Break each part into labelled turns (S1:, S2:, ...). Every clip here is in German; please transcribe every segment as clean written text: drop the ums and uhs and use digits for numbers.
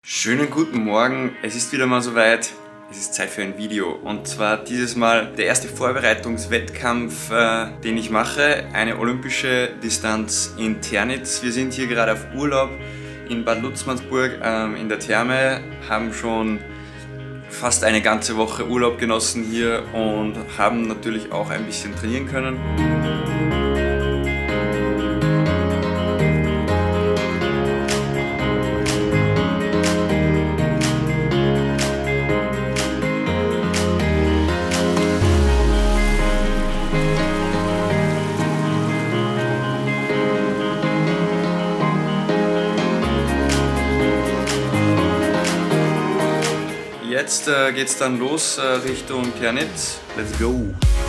S1: Schönen guten Morgen, es ist wieder mal soweit, es ist Zeit für ein Video und zwar dieses Mal der erste Vorbereitungswettkampf, den ich mache, eine olympische Distanz in Ternitz. Wir sind hier gerade auf Urlaub in Bad Lutzmannsburg in der Therme, haben schon fast eine ganze Woche Urlaub genossen hier und haben natürlich auch ein bisschen trainieren können. Jetzt geht's dann los Richtung Ternitz. Let's go!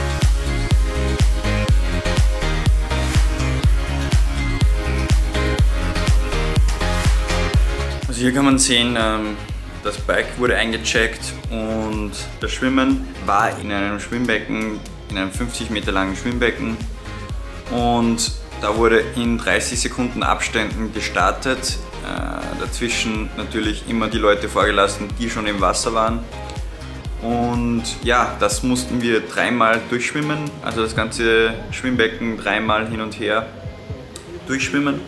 S1: Also hier kann man sehen, das Bike wurde eingecheckt und das Schwimmen war in einem Schwimmbecken, in einem 50 Meter langen Schwimmbecken, und da wurde in 30 Sekunden Abständen gestartet. Dazwischen natürlich immer die Leute vorgelassen, die schon im Wasser waren. Und ja, das mussten wir dreimal durchschwimmen, also das ganze Schwimmbecken dreimal hin und her durchschwimmen.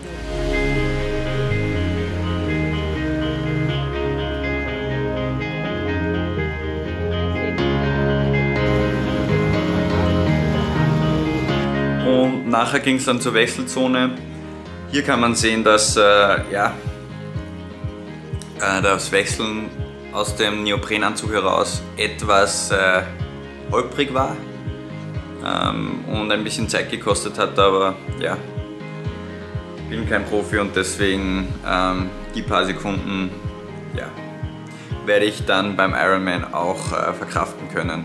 S1: Und nachher ging es dann zur Wechselzone. Hier kann man sehen, dass das Wechseln aus dem Neoprenanzug heraus etwas holprig war und ein bisschen Zeit gekostet hat, aber ja, ich bin kein Profi und deswegen die paar Sekunden werde ich dann beim Ironman auch verkraften können.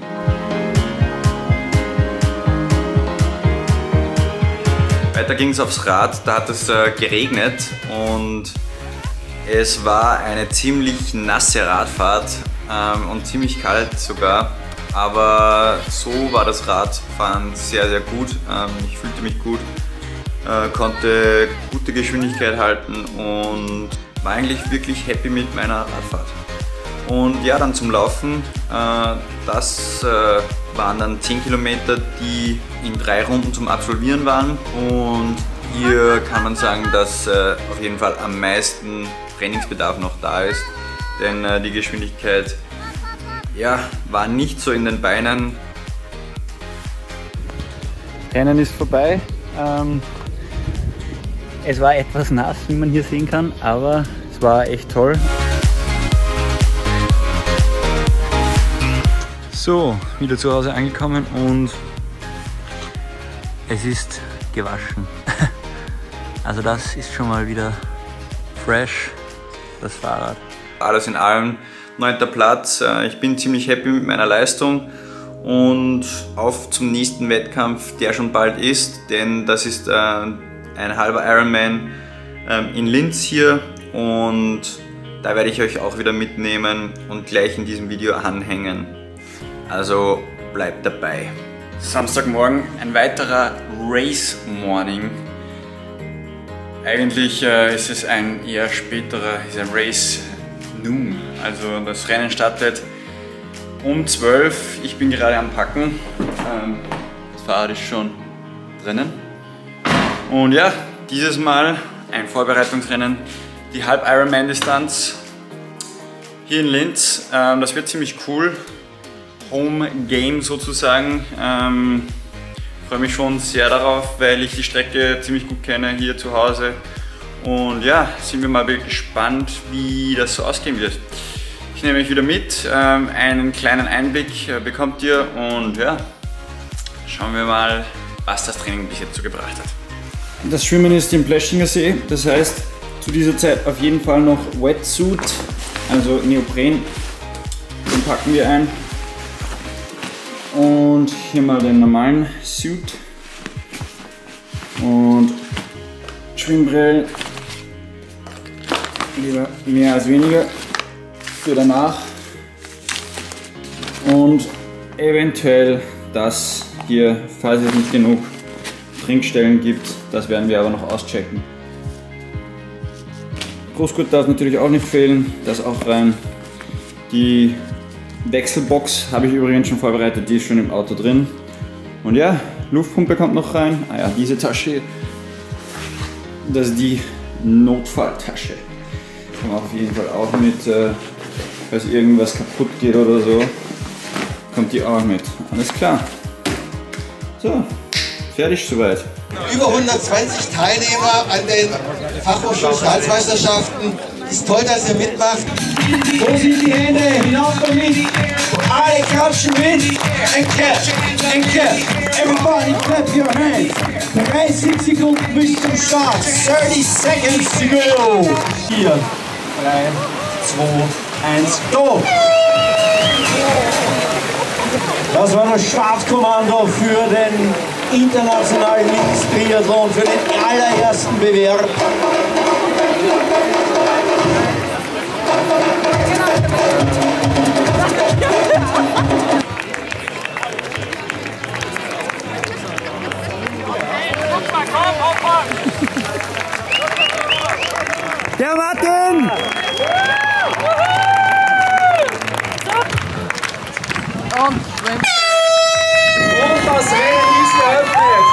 S1: Weiter ging es aufs Rad, da hat es geregnet und es war eine ziemlich nasse Radfahrt und ziemlich kalt sogar, aber so war das Radfahren sehr, sehr gut. Ich fühlte mich gut, konnte gute Geschwindigkeit halten und war eigentlich wirklich happy mit meiner Radfahrt. Und ja, dann zum Laufen, das waren dann 10 Kilometer, die in 3 Runden zum Absolvieren waren, und hier kann man sagen, dass auf jeden Fall am meisten Trainingsbedarf noch da ist, denn die Geschwindigkeit war nicht so in den Beinen.
S2: Rennen ist vorbei. Es war etwas nass, wie man hier sehen kann, aber es war echt toll. So, wieder zu Hause angekommen und es ist gewaschen. Also das ist schon mal wieder fresh, das Fahrrad.
S1: Alles in allem 9. Platz. Ich bin ziemlich happy mit meiner Leistung und auf zum nächsten Wettkampf, der schon bald ist, denn das ist ein halber Ironman in Linz hier, und da werde ich euch auch wieder mitnehmen und gleich in diesem Video anhängen. Also bleibt dabei. Samstagmorgen, ein weiterer Race Morning. Eigentlich ist es ein eher späterer, Race Noon. Also das Rennen startet um 12. Ich bin gerade am Packen. Das Fahrrad ist schon drinnen. Und ja, dieses Mal ein Vorbereitungsrennen, die Halb-Ironman-Distanz hier in Linz. Das wird ziemlich cool. Home Game sozusagen. Freue mich schon sehr darauf, weil ich die Strecke ziemlich gut kenne hier zu Hause. Und ja, sind wir mal gespannt, wie das so ausgehen wird. Ich nehme euch wieder mit, einen kleinen Einblick bekommt ihr, und ja, schauen wir mal, was das Training bis jetzt so gebracht hat.
S2: Das Schwimmen ist im Pleschinger See, das heißt zu dieser Zeit auf jeden Fall noch Wetsuit, also Neopren, den packen wir ein. Und hier mal den normalen Suit und Schwimmbrillen, lieber mehr als weniger für danach, und eventuell das hier, falls es nicht genug Trinkstellen gibt, das werden wir aber noch auschecken. Großgurt darf natürlich auch nicht fehlen, das auch rein. Die Wechselbox habe ich übrigens schon vorbereitet, die ist schon im Auto drin. Und ja, Luftpumpe kommt noch rein. Ah ja, diese Tasche, das ist die Notfalltasche. Kann man auf jeden Fall auch mit, falls irgendwas kaputt geht oder so, kommt die auch mit. Alles klar. So, fertig soweit.
S3: Über 120 Teilnehmer an den Fachhochschul-Staatsmeisterschaften. Ist toll, dass ihr mitmacht.
S4: Wo sind die Hände? Hinauf damit! Alle klatschen mit! Enke! Everybody clap your hands! 30 Sekunden bis zum Start! 30 seconds to go! 4, 3, 2, 1, go! Das war das Startkommando für den internationalen Links-Triathlon, für den allerersten Bewerb.
S2: Der Martin!
S4: Und das Rennen ist eröffnet.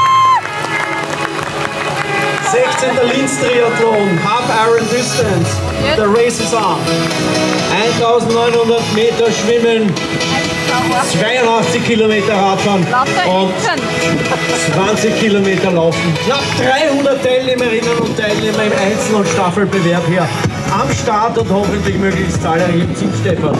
S4: 16. Linz-Triathlon, Half Iron Distance. The race is on. 1900 Meter Schwimmen, 82 Kilometer Radfahren und 20 Kilometer Laufen. Knapp 300 Teilnehmerinnen und Teilnehmer im Einzel- und Staffelbewerb hier am Start und hoffentlich möglichst zahlreich im Team Stefan.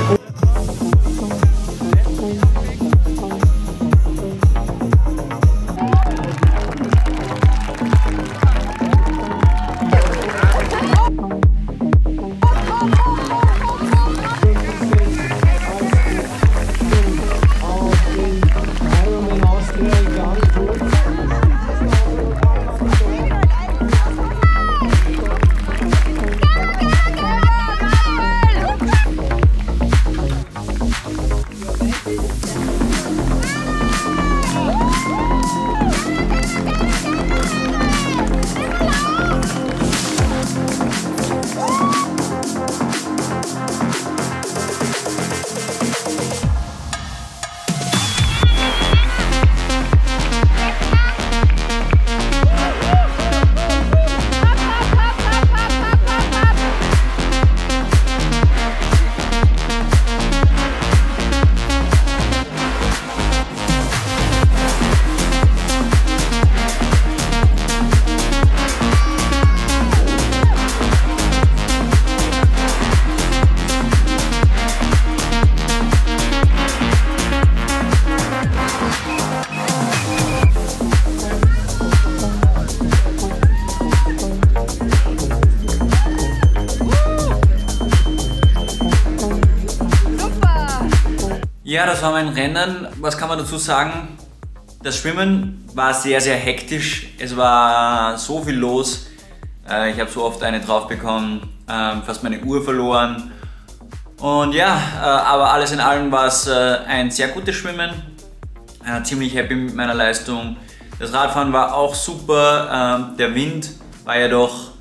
S1: Ja, das war mein Rennen. Was kann man dazu sagen? Das Schwimmen war sehr, sehr hektisch. Es war so viel los. Ich habe so oft eine drauf bekommen, fast meine Uhr verloren. Und ja, aber alles in allem war es ein sehr gutes Schwimmen. Ziemlich happy mit meiner Leistung. Das Radfahren war auch super. Der Wind war ja doch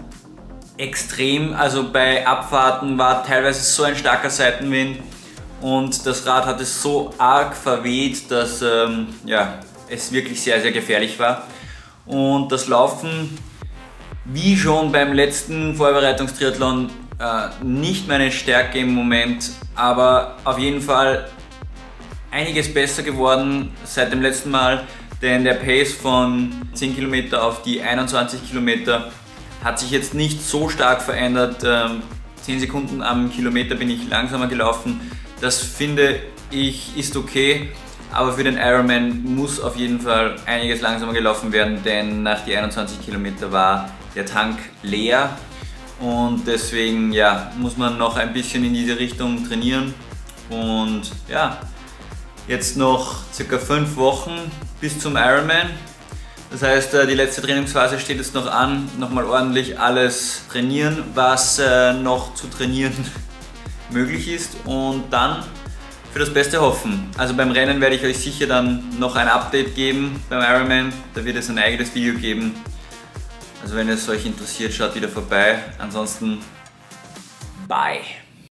S1: extrem. Also bei Abfahrten war teilweise so ein starker Seitenwind. Und das Rad hat es so arg verweht, dass ja, es wirklich sehr, sehr gefährlich war. Und das Laufen, wie schon beim letzten Vorbereitungstriathlon, nicht meine Stärke im Moment, aber auf jeden Fall einiges besser geworden seit dem letzten Mal, denn der Pace von 10 Kilometer auf die 21 Kilometer hat sich jetzt nicht so stark verändert. 10 Sekunden am Kilometer bin ich langsamer gelaufen. Das finde ich ist okay, aber für den Ironman muss auf jeden Fall einiges langsamer gelaufen werden, denn nach die 21 Kilometer war der Tank leer und deswegen ja, muss man noch ein bisschen in diese Richtung trainieren und ja, jetzt noch circa 5 Wochen bis zum Ironman. Das heißt, die letzte Trainingsphase steht jetzt noch an, nochmal ordentlich alles trainieren, was noch zu trainieren möglich ist und dann für das Beste hoffen. Also beim Rennen werde ich euch sicher dann noch ein Update geben beim Ironman, da wird es ein eigenes Video geben. Also wenn es euch interessiert, schaut wieder vorbei. Ansonsten
S5: Bye.